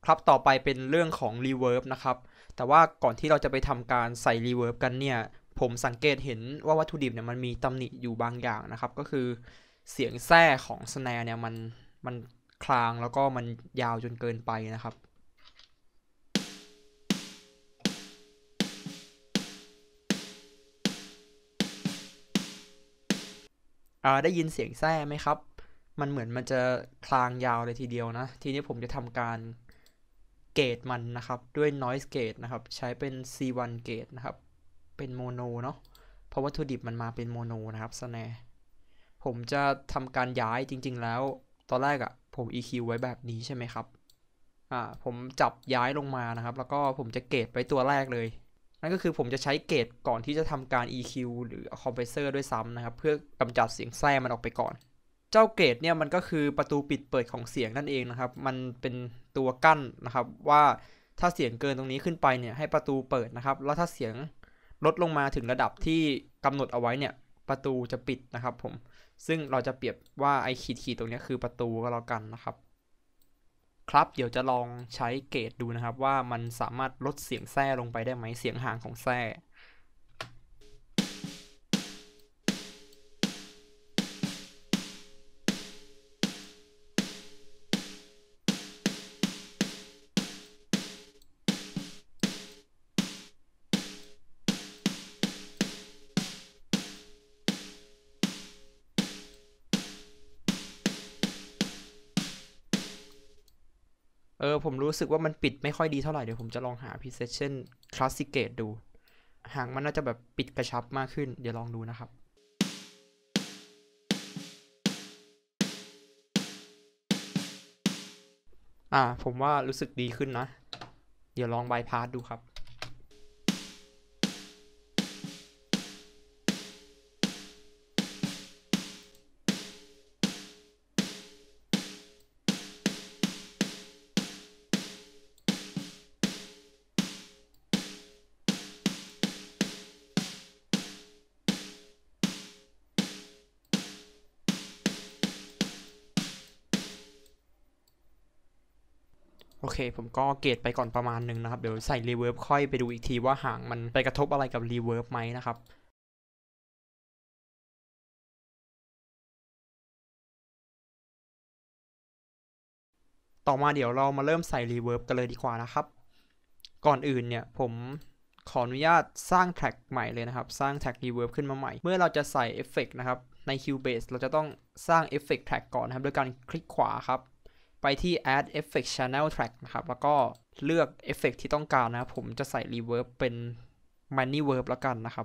ครับต่อไปเป็นเรื่องของ reverb นะครับแต่ว่าก่อนที่เราจะไปทำการใส่ reverb กันเนี่ยผมสังเกตเห็นว่าวัตถุดิบเนี่ยมันมีตำหนิอยู่บางอย่างนะครับก็คือเสียงแทร่ของ snare เนี่ยมันคลางแล้วก็มันยาวจนเกินไปนะครับได้ยินเสียงแทร่ไหมครับมันเหมือนมันจะคลางยาวเลยทีเดียวนะทีนี้ผมจะทำการเกรดมันนะครับด้วย noise gate นะครับใช้เป็น C1 gate นะครับเป็นโมโนเนาะเพราะวัตถุดิบมันมาเป็นโมโนนะครับ snare ผมจะทำการย้ายจริงๆแล้วตอนแรกผม EQ ไว้แบบนี้ใช่ไหมครับผมจับย้ายลงมานะครับแล้วก็ผมจะเกรดไปตัวแรกเลยนั่นก็คือผมจะใช้เกรดก่อนที่จะทำการ EQ หรือคอมเพรสเซอร์ด้วยซ้ำนะครับเพื่อกำจัดเสียงแทรกมันออกไปก่อนเจ้าเกรดเนี่ยมันก็คือประตูปิดเปิดของเสียงนั่นเองนะครับมันเป็นตัวกั้นนะครับว่าถ้าเสียงเกินตรงนี้ขึ้นไปเนี่ยให้ประตูเปิดนะครับแล้วถ้าเสียงลดลงมาถึงระดับที่กำหนดเอาไว้เนี่ยประตูจะปิดนะครับผมซึ่งเราจะเปรียบว่าไอ้ขีดตรงนี้คือประตูก็แล้วกันนะครับครับเดี๋ยวจะลองใช้เกรดดูนะครับว่ามันสามารถลดเสียงแทรกลงไปได้ไหมเสียงห่างของแทรก ผมรู้สึกว่ามันปิดไม่ค่อยดีเท่าไหร่เดี๋ยวผมจะลองหา precision classic gauge ดูหางมันน่าจะแบบปิดกระชับมากขึ้นเดี๋ยวลองดูนะครับผมว่ารู้สึกดีขึ้นนะเดี๋ยวลอง bypass ดูครับ โอเคผมก็เกรดไปก่อนประมาณหนึ่งนะครับเดี๋ยวใส่ reverb ค่อยไปดูอีกทีว่าหางมันไปกระทบอะไรกับ reverb ไหมนะครับต่อมาเดี๋ยวเรามาเริ่มใส่ reverb กันเลยดีกว่านะครับก่อนอื่นเนี่ยผมขออนุญาตสร้างแท็กใหม่เลยนะครับสร้างแท็ก reverb ขึ้นมาใหม่เมื่อเราจะใส่เอฟเฟกต์นะครับใน Cubase เราจะต้องสร้างเอฟเฟกต์แท็กก่อนนะครับโดยการคลิกขวาครับไปที่ add effect channel track นะครับแล้วก็เลือกเอฟเฟกต์ที่ต้องการนะครับผมจะใส่ reverb เป็น many verb แล้วกันนะครับ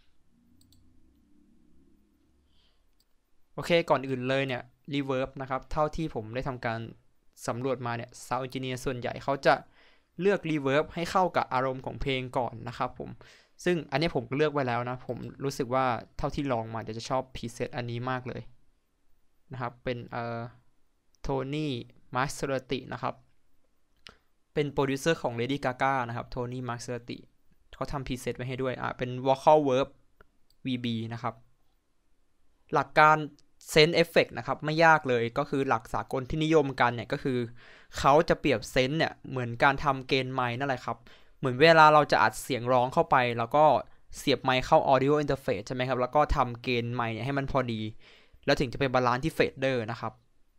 โอเคก่อนอื่นเลยเนี่ย reverb นะครับเท่าที่ผมได้ทำการสำรวจมาเนี่ย sound engineer ส่วนใหญ่เขาจะเลือก reverb ให้เข้ากับอารมณ์ของเพลงก่อนนะครับผมซึ่งอันนี้ผมก็เลือกไว้แล้วนะผมรู้สึกว่าเท่าที่ลองมาเดี๋ยวจะชอบพรีเซตอันนี้มากเลยนะครับเป็นโทนี่มาสเตอร์ตินะครับเป็นโปรดิวเซอร์ของ Lady Gaga นะครับโทนี่มาสเตอร์ติเขาทำพรีเซตไว้ให้ด้วยเป็น vocal verb VB นะครับหลักการเซนส์เอฟเฟกต์นะครับไม่ยากเลยก็คือหลักสากลที่นิยมกันเนี่ยก็คือเขาจะเปรียบเซนส์เนี่ยเหมือนการทำเกณฑ์ไมค์นั่นแหละครับเหมือนเวลาเราจะอัดเสียงร้องเข้าไปแล้วก็เสียบไมค์เข้า audio interface ใช่ไหมครับแล้วก็ทำเกณฑ์ไมค์เนี่ยให้มันพอดีแล้วถึงจะเป็นบาลานซ์ที่เฟดเดอร์นะครับ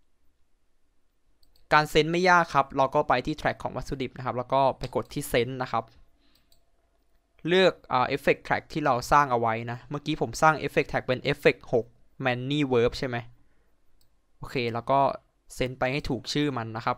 การเซนส์ไม่ยากครับเราก็ไปที่แทร็กของวัตถุดิบนะครับแล้วก็ไปกดที่เซนส์นะครับเลือกเอฟเฟกต์แทร็กที่เราสร้างเอาไว้นะเมื่อกี้ผมสร้างเอฟเฟกต์แทร็กเป็นเอฟเฟกต์6 many verb ใช่ไหมโอเคแล้วก็เซนไปให้ถูกชื่อมันนะครับ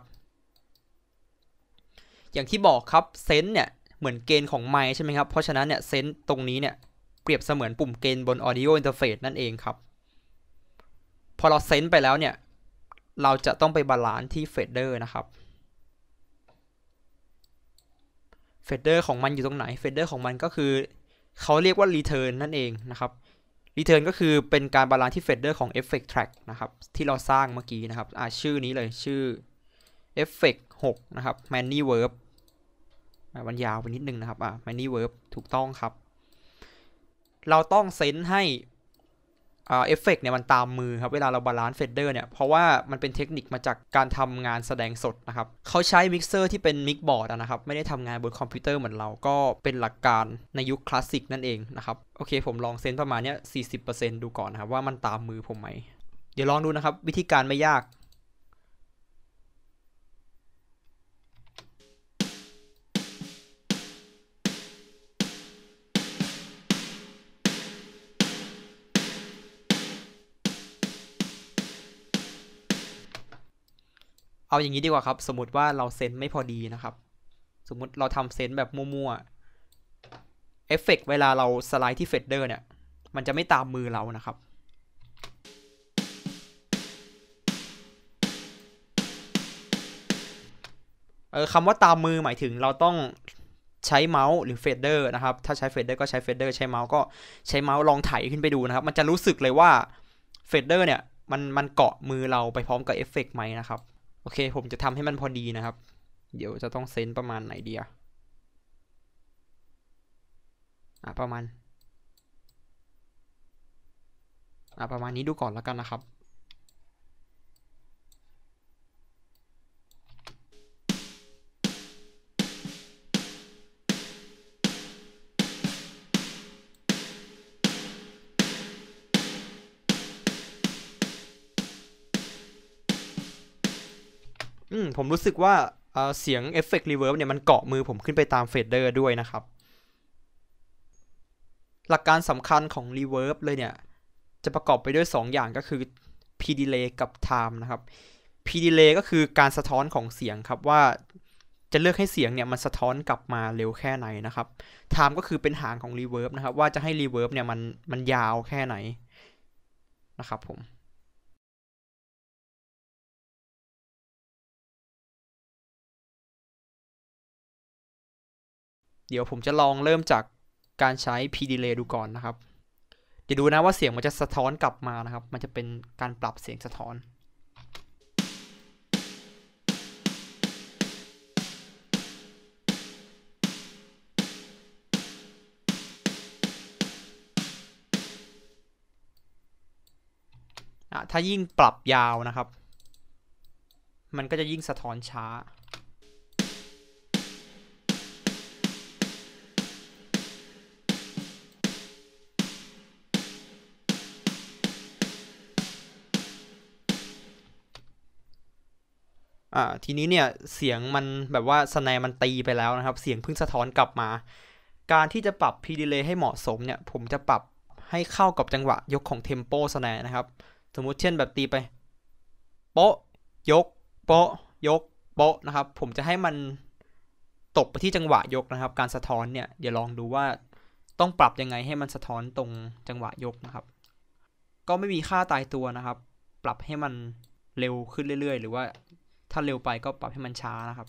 อย่างที่บอกครับเซนเนี่ยเหมือนเกณฑ์ของไมค์ใช่ไหมครับเพราะฉะนั้นเนี่ยเซนตรงนี้เนี่ยเปรียบเสมือนปุ่มเกณฑ์บน audio interface นั่นเองครับพอเราเซนไปแล้วเนี่ยเราจะต้องไปบาลานซ์ที่เฟดเดอร์นะครับเฟดเดอร์ของมันอยู่ตรงไหนเฟดเดอร์ของมันก็คือเขาเรียกว่า return นั่นเองนะครับ return ก็คือเป็นการบาลานซ์ที่เฟดเดอร์ของ effect track นะครับที่เราสร้างเมื่อกี้นะครับชื่อนี้เลยชื่อ effect 6นะครับ many verb มันยาวไปนิดนึงนะครับmany verb ถูกต้องครับเราต้องเซนให้เอฟเฟกต์เนี่ยมันตามมือครับเวลาเราบาลานซ์เฟดเดอร์เนี่ยเพราะว่ามันเป็นเทคนิคมาจากการทำงานแสดงสดนะครับเขาใช้มิกเซอร์ที่เป็นมิกบอร์ดนะครับไม่ได้ทำงานบนคอมพิวเตอร์เหมือนเราก็เป็นหลักการในยุคคลาสสิกนั่นเองนะครับโอเคผมลองเซนประมาณเนี้ย 40% ดูก่อนนะครับว่ามันตามมือผมไหมเดี๋ยวลองดูนะครับวิธีการไม่ยากเอาอย่างนี้ดีกว่าครับสมมติว่าเราเซนไม่พอดีนะครับสมมติเราทำเซนแบบมั่วๆเอฟเฟกต์เวลาเราสไลด์ที่เฟดเดอร์เนี่ยมันจะไม่ตามมือเรานะครับคำว่าตามมือหมายถึงเราต้องใช้เมาส์หรือเฟดเดอร์นะครับถ้าใช้เฟดเดอร์ก็ใช้เฟดเดอร์ใช้เมาส์ก็ใช้เมาส์ลองไถขึ้นไปดูนะครับมันจะรู้สึกเลยว่าเฟดเดอร์เนี่ยมันเกาะมือเราไปพร้อมกับเอฟเฟกต์ไหมนะครับโอเคผมจะทำให้มันพอดีนะครับเดี๋ยวจะต้องเซนประมาณไหนดีประมาณประมาณนี้ดูก่อนแล้วกันนะครับผมรู้สึกว่าเสียงเอฟเฟกต์รีเวิร์บเนี่ยมันเกาะมือผมขึ้นไปตามเฟดเดอร์ด้วยนะครับหลักการสำคัญของรีเวิร์บเลยเนี่ยจะประกอบไปด้วย2 อย่างก็คือ P delay กับ time นะครับ P delay ก็คือการสะท้อนของเสียงครับว่าจะเลือกให้เสียงเนี่ยมันสะท้อนกลับมาเร็วแค่ไหนนะครับ time ก็คือเป็นหางของ reverb นะครับว่าจะให้ reverb เนี่ยมันยาวแค่ไหนนะครับผมเดี๋ยวผมจะลองเริ่มจากการใช้ P delay ดูก่อนนะครับเดี๋ยวดูนะว่าเสียงมันจะสะท้อนกลับมานะครับมันจะเป็นการปรับเสียงสะท้อนถ้ายิ่งปรับยาวนะครับมันก็จะยิ่งสะท้อนช้าทีนี้เนี่ยเสียงมันแบบว่าสแนร์มันตีไปแล้วนะครับเสียงเพิ่งสะท้อนกลับมาการที่จะปรับ P delay ให้เหมาะสมเนี่ยผมจะปรับให้เข้ากับจังหวะยกของ tempo snare นะครับสมมุติเช่นแบบตีไปโป๊ะยกโป๊ะยกโป๊ะนะครับผมจะให้มันตกไปที่จังหวะยกนะครับการสะท้อนเนี่ยเดี๋ยวลองดูว่าต้องปรับยังไงให้มันสะท้อนตรงจังหวะยกนะครับก็ไม่มีค่าตายตัวนะครับปรับให้มันเร็วขึ้นเรื่อยๆหรือว่าถ้าเร็วไปก็ปรับให้มันช้านะครับ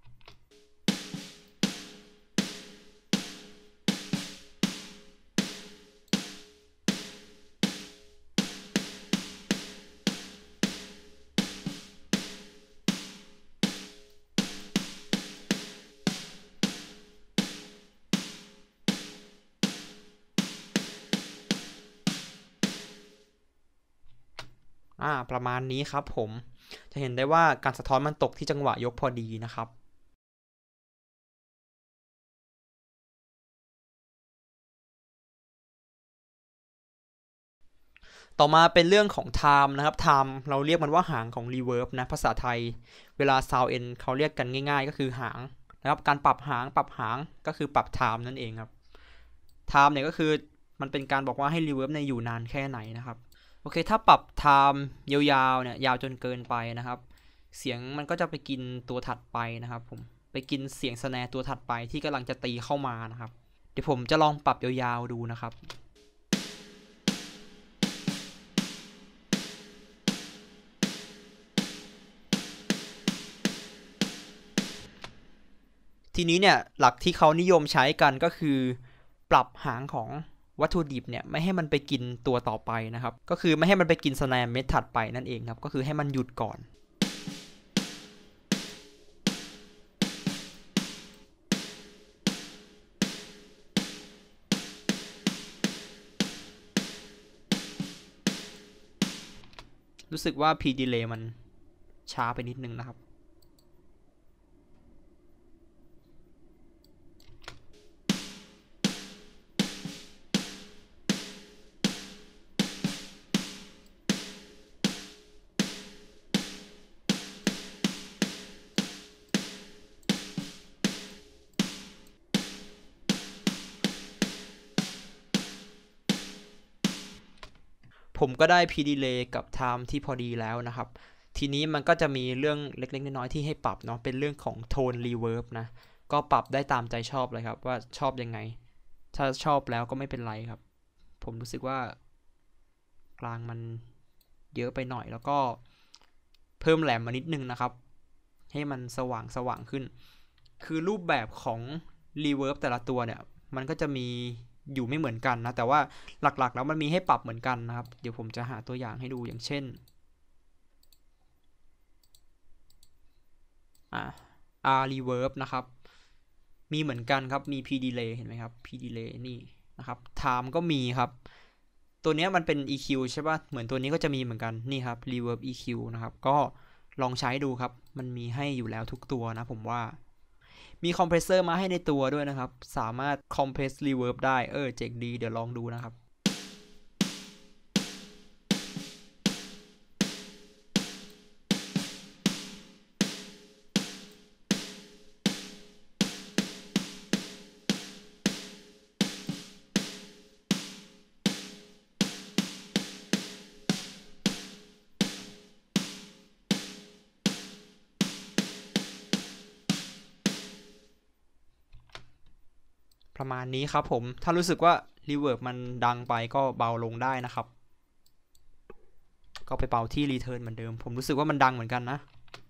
ประมาณนี้ครับผมจะเห็นได้ว่าการสะท้อนมันตกที่จังหวะยกพอดีนะครับต่อมาเป็นเรื่องของ time นะครับ time เราเรียกมันว่าหางของ reverb นะภาษาไทยเวลา sound end เขาเรียกกันง่ายๆก็คือหางนะครับการปรับหางก็คือปรับ time นั่นเองครับ time เนี่ยก็คือมันเป็นการบอกว่าให้ reverb เนี่ยอยู่นานแค่ไหนนะครับโอเคถ้าปรับ time ยาวๆเนี่ยยาวจนเกินไปนะครับเสียงมันก็จะไปกินตัวถัดไปนะครับผมไปกินเสียง snare ตัวถัดไปที่กำลังจะตีเข้ามานะครับเดี๋ยวผมจะลองปรับยาวๆดูนะครับทีนี้เนี่ยหลักที่เขานิยมใช้กันก็คือปรับหางของวัตถุดิบเนี่ยไม่ให้มันไปกินตัวต่อไปนะครับก็คือไม่ให้มันไปกินสแนร์เม็ดถัดไปนั่นเองครับก็คือให้มันหยุดก่อนรู้สึกว่า P delay มันช้าไปนิดนึงนะครับผมก็ได้ P delay กับ time ที่พอดีแล้วนะครับทีนี้มันก็จะมีเรื่องเล็กๆน้อยๆที่ให้ปรับเนาะเป็นเรื่องของ tone reverb นะก็ปรับได้ตามใจชอบเลยครับว่าชอบยังไงถ้าชอบแล้วก็ไม่เป็นไรครับผมรู้สึกว่ากลางมันเยอะไปหน่อยแล้วก็เพิ่มแหลมมานิดนึงนะครับให้มันสว่างขึ้นคือรูปแบบของ reverb แต่ละตัวเนี่ยมันก็จะมีอยู่ไม่เหมือนกันนะแต่ว่าหลักๆแล้วมันมีให้ปรับเหมือนกันนะครับเดี๋ยวผมจะหาตัวอย่างให้ดูอย่างเช่นR reverb นะครับมีเหมือนกันครับมี P delay เห็นไหมครับ P delay นี่นะครับ time ก็มีครับตัวนี้มันเป็น EQ ใช่ป่ะเหมือนตัวนี้ก็จะมีเหมือนกันนี่ครับ reverb EQ นะครับก็ลองใช้ดูครับมันมีให้อยู่แล้วทุกตัวนะผมว่ามีคอมเพรสเซอร์มาให้ในตัวด้วยนะครับสามารถคอมเพรสรีเวิร์บได้เจ๋งดีเดี๋ยวลองดูนะครับประมาณนี้ครับผมถ้ารู้สึกว่ารีเวิร์บมันดังไปก็เบาลงได้นะครับก็ไปเบาที่รีเทิร์นเหมือนเดิมผมรู้สึกว่ามันดังเหมือนกันนะ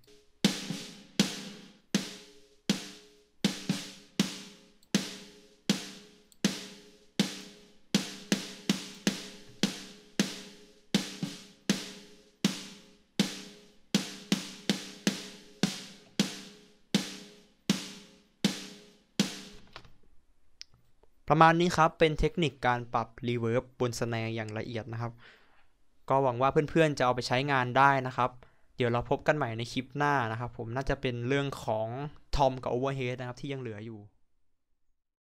ประมาณนี้ครับเป็นเทคนิคการปรับรีเวิร์บบนสแนร์อย่างละเอียดนะครับก็หวังว่าเพื่อนๆจะเอาไปใช้งานได้นะครับเดี๋ยวเราพบกันใหม่ในคลิปหน้านะครับผมน่าจะเป็นเรื่องของทอมกับโอเวอร์เฮดนะครับที่ยังเหลืออยู่